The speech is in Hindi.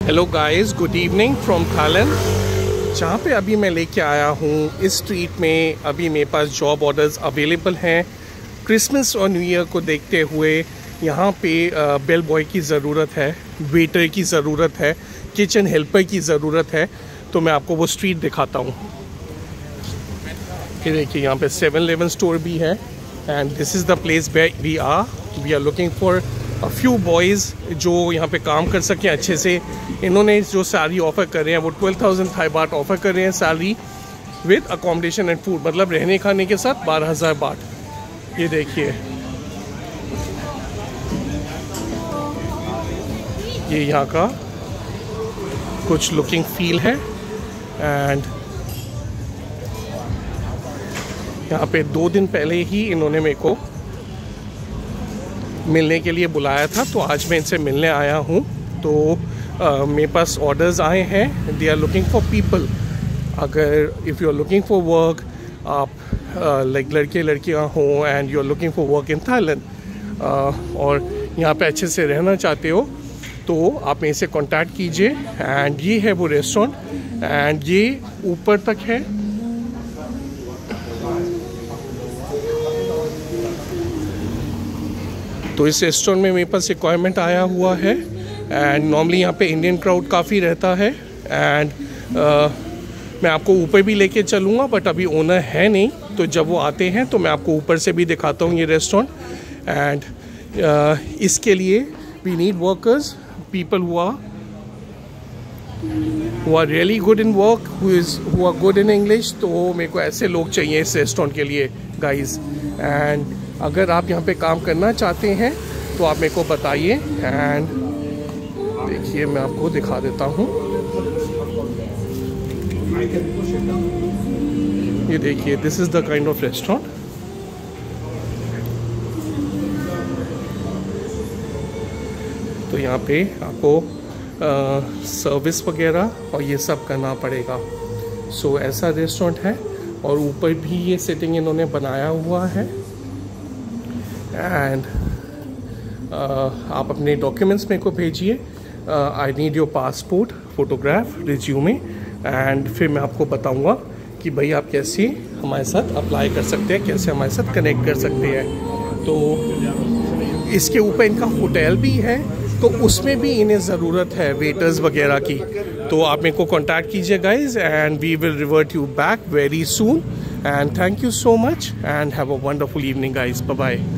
Hello guys, good evening from Thailand. जहाँ पे अभी मैं लेके आया हूँ इस स्ट्रीट में अभी मेरे पास जॉब ऑर्डर्स अवेलेबल हैं। क्रिसमस और न्यू ईयर को देखते हुए यहाँ पे बेल बॉय की ज़रूरत है, वेटर की ज़रूरत है, किचन हेल्पर की ज़रूरत है। तो मैं आपको वो स्ट्रीट दिखाता हूँ। ये देखिए, यहाँ पे 7-Eleven स्टोर भी है and this is the place where we are looking for a few boys जो यहाँ पे काम कर सकें अच्छे से। इन्होंने जो सैलरी ऑफ़र कर रहे हैं वो 12,000 थाई बाट ऑफ़र कर रहे हैं salary with accommodation and food, मतलब रहने खाने के साथ 12,000 बाट। ये देखिए, ये यहाँ का कुछ लुकिंग फील है। एंड यहाँ पे 2 दिन पहले ही इन्होंने मेरे को मिलने के लिए बुलाया था, तो आज मैं इनसे मिलने आया हूँ। तो मेरे पास ऑर्डर्स आए हैं। They are looking for people. अगर if you are looking for work, आप लाइक लड़के लड़कियाँ हों and you are looking for work in Thailand और यहाँ पे अच्छे से रहना चाहते हो, तो आप मेरे से कांटेक्ट कीजिए। एंड ये है वो रेस्टोरेंट एंड ये ऊपर तक है। तो इस रेस्टोरेंट में मेरे पास रिक्वायरमेंट आया हुआ है एंड नॉर्मली यहाँ पे इंडियन क्राउड काफ़ी रहता है। एंड मैं आपको ऊपर भी लेके चलूँगा, बट अभी ओनर है नहीं, तो जब वो आते हैं तो मैं आपको ऊपर से भी दिखाता हूँ ये रेस्टोरेंट। एंड इसके लिए we need workers, people who are really good in work, who are good in English. तो मेरे को ऐसे लोग चाहिए इस रेस्टोरेंट के लिए गाइज। एंड अगर आप यहाँ पे काम करना चाहते हैं तो आप मेरे को बताइए। एंड देखिए, मैं आपको दिखा देता हूँ। ये देखिए, this is the kind of restaurant. तो यहाँ पे आपको सर्विस वगैरह और ये सब करना पड़ेगा। सो ऐसा रेस्टोरेंट है और ऊपर भी ये सेटिंग इन्होंने बनाया हुआ है। एंड आप अपने डॉक्यूमेंट्स मेरे को भेजिए। I need your passport, photograph, resume. And फिर मैं आपको बताऊंगा कि भाई आप कैसे हमारे साथ अप्लाई कर सकते हैं, कैसे हमारे साथ कनेक्ट कर सकते हैं। तो इसके ऊपर इनका होटल भी है, तो उसमें भी इन्हें ज़रूरत है वेटर्स वगैरह की। तो आप मेरे को कॉन्टैक्ट कीजिए guys and we will revert you back very soon. And thank you so much and have a wonderful evening guys. Bye bye.